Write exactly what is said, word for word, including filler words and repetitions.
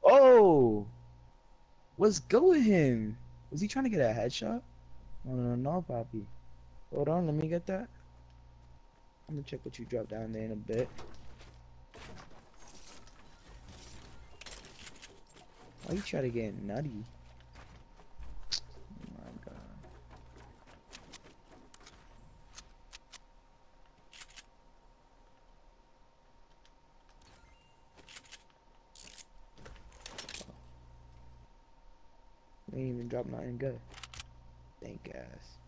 Oh, what's good with him? Was he trying to get a headshot? No, no, no, Poppy. Hold on, let me get that. I'm gonna check what you dropped down there in a bit. Why you try to get nutty? Oh my god. They ain't even drop nothing good. Thank ass.